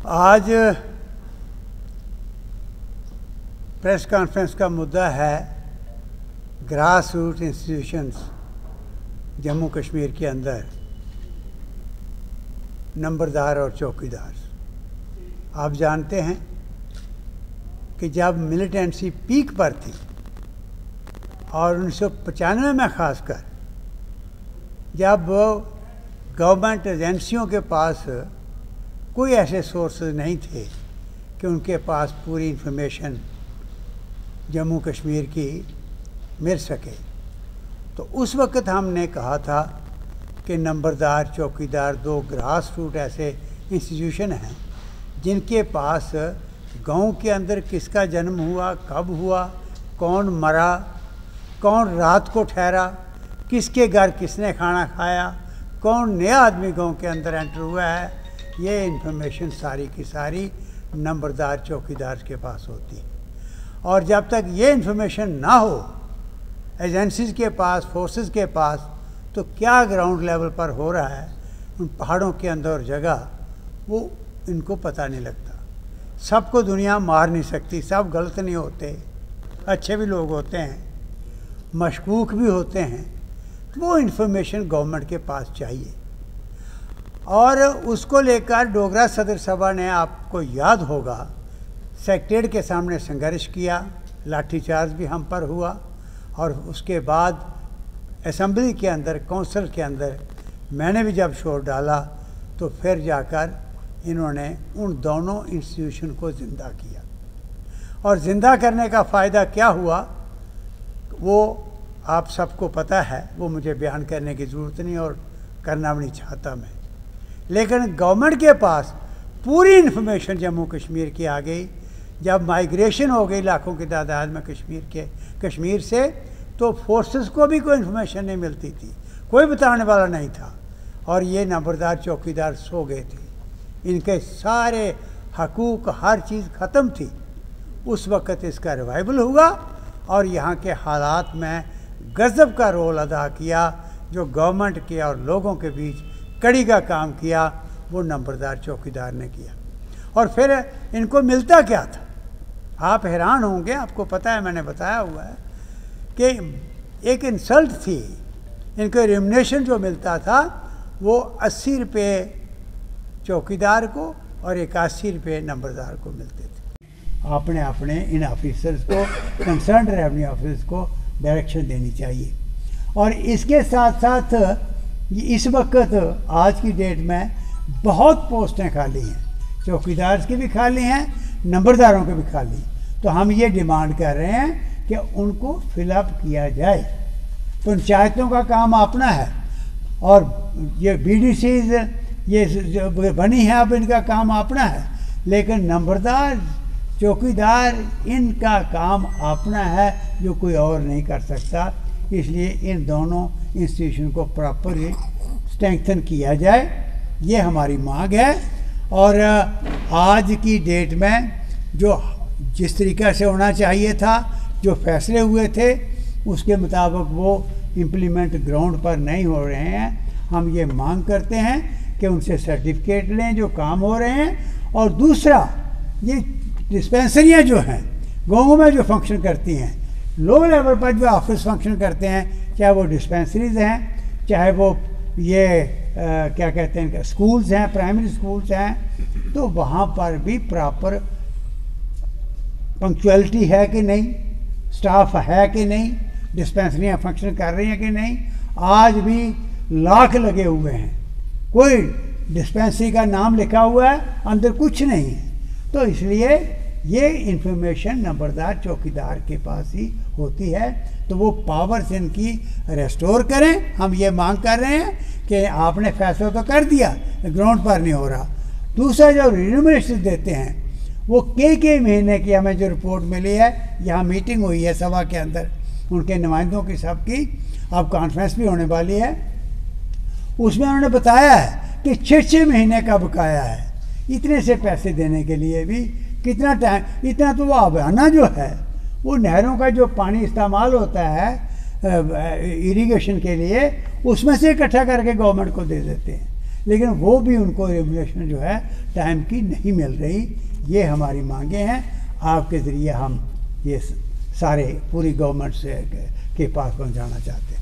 آج press conference کا مدعا ہے grass root institutions Jammu Kashmir کے اندر نمبردار اور چوکیدار. آپ جانتے ہیں کہ جب ملیٹنسی پیک پر تھی اور 1995 میں خاص کر جب گورنمنٹ ایجنسیوں کے پاس کوئی ایسے سورسز نہیں تھے کہ ان کے پاس پوری انفارمیشن جموں کشمیر کی مل سکے، تو اس وقت ہم نے کہا تھا کہ نمبردار چوکیدار دو گراس روٹ ایسے انسٹیٹیوشن ہیں جن کے پاس گاؤں کے اندر کس کا جنم ہوا، کب ہوا، کون مرا، کون رات کو ٹھہرا، کس کے گھر کس نے کھانا کھایا، کون نیا آدمی گاؤں کے اندر انٹر ہوا ہے، یہ انفارمیشن ساری کی ساری نمبردار چوکیدار کے پاس ہوتی ہے. اور جب تک یہ انفارمیشن نہ ہو ایجنسیز کے پاس، فورسز کے پاس، تو کیا گراؤنڈ لیول پر ہو رہا ہے ان پہاڑوں کے اندر اور جگہ وہ ان کو پتہ نہیں لگتا. سب کو دنیا مار نہیں سکتی، سب غلط نہیں ہوتے، اچھے بھی لوگ ہوتے ہیں، مشکوک بھی ہوتے ہیں. وہ انفارمیشن گورنمنٹ کے پاس چاہیے. اور اس کو لے کر ڈوگرا صدر سبھا نے، آپ کو یاد ہوگا، سیکریٹریٹ کے سامنے سنگھرش کیا، لاٹھی چارج بھی ہم پر ہوا، اور اس کے بعد اسمبلی کے اندر، کونسل کے اندر میں نے بھی جب شور ڈالا تو پھر جا کر انہوں نے ان دونوں انسٹیٹیوشن کو زندہ کیا. اور زندہ کرنے کا فائدہ کیا ہوا وہ آپ سب کو پتہ ہے، وہ مجھے بیان کرنے کی ضرورت نہیں اور کرنا بھی نہیں چاہتا میں. لیکن گورنمنٹ کے پاس پوری انفارمیشن جموں کشمیر کی آ گئی. جب مائیگریشن ہو گئی لاکھوں کی تعداد میں کشمیر سے، تو فورسز کو بھی کوئی انفارمیشن نہیں ملتی تھی، کوئی بتانے والا نہیں تھا. اور یہ نمبردار چوکیدار سو گئے تھے، ان کے سارے حقوق، ہر چیز ختم تھی. اس وقت اس کا ریوائول ہوا اور یہاں کے حالات میں غضب کا رول ادا کیا. جو گورنمنٹ کے اور لوگوں کے بیچ کڑی کا کام کیا وہ نمبردار چوکیدار نے کیا. اور پھر ان کو ملتا کیا تھا؟ آپ حیران ہوں گے، آپ کو پتہ ہے، میں نے بتایا ہوا ہے کہ ایک انسلٹ تھی. ان کو ریمونیشن جو ملتا تھا وہ 80 روپے چوکیدار کو اور 81 روپے نمبردار کو ملتے تھے. اپنے ان آفیسرز کو، کنسرنڈ ریونیو آفیسرز کو ڈائریکشن دینی چاہیے. اور اس کے ساتھ ساتھ اس وقت آج کی ڈیٹ میں بہت پوسٹیں خالی ہیں، چوکیدار کی بھی خالی ہیں، نمبرداروں کے بھی خالی ہیں. تو ہم یہ ڈیمانڈ کر رہے ہیں کہ ان کو فل اپ کیا جائے. پنچایتوں کا کام اپنا ہے اور یہ بی ڈی سیز یہ بنی ہے، اب ان کا کام اپنا ہے. لیکن نمبردار چوکیدار ان کا کام اپنا ہے جو کوئی اور نہیں کر سکتا. اس لیے ان دونوں انسٹیٹیوشن کو پراپرلی اسٹرینگتھن کیا جائے، یہ ہماری مانگ ہے. اور آج کی ڈیٹ میں جو جس طریقہ سے ہونا چاہیے تھا، جو فیصلے ہوئے تھے اس کے مطابق وہ امپلیمنٹ گراؤنڈ پر نہیں ہو رہے ہیں. ہم یہ مانگ کرتے ہیں کہ ان سے سرٹیفکیٹ لیں جو کام ہو رہے ہیں. اور دوسرا، یہ ڈسپینسریاں جو ہیں گاؤں میں جو فنکشن کرتی ہیں، لو لیول پر جو آفس فنکشن کرتے ہیں، چاہے وہ ڈسپینسریز ہیں، چاہے وہ یہ کیا کہتے ہیں اسکولز ہیں، پرائمری اسکولز ہیں، تو وہاں پر بھی پراپر پنکچویلٹی ہے کہ نہیں، سٹاف ہے کہ نہیں، ڈسپینسریاں فنکشن کر رہی ہیں کہ نہیں. آج بھی لاکھ لگے ہوئے ہیں، کوئی ڈسپینسری کا نام لکھا ہوا ہے، اندر کچھ نہیں ہے. تو اس لیے یہ انفارمیشن نمبردار چوکیدار کے پاس ہی ہوتی ہے. تو وہ پاورز ان کی ریسٹور کریں. ہم یہ مانگ کر رہے ہیں کہ آپ نے فیصلہ تو کر دیا، گراؤنڈ پر نہیں ہو رہا. دوسرا، جو ریمونیشن دیتے ہیں وہ کئی مہینے کی ہمیں جو رپورٹ ملی ہے، یہاں میٹنگ ہوئی ہے سبھا کے اندر ان کے نمائندوں کی سب کی، اب کانفرنس بھی ہونے والی ہے، اس میں انہوں نے بتایا ہے کہ 6 مہینے کا بقایا ہے. اتنے سے پیسے دینے کے لیے بھی کتنا ٹائم، اتنا تو وہ آبانہ جو ہے، وہ نہروں کا جو پانی استعمال ہوتا ہے اریگیشن کے لیے، اس میں سے اکٹھا کر کے گورنمنٹ کو دے دیتے ہیں. لیکن وہ بھی ان کو ریمونیشن جو ہے ٹائم کی نہیں مل رہی. یہ ہماری مانگیں ہیں، آپ کے ذریعے ہم یہ سارے پوری گورنمنٹ سے کے پاس پہنچانا چاہتے ہیں.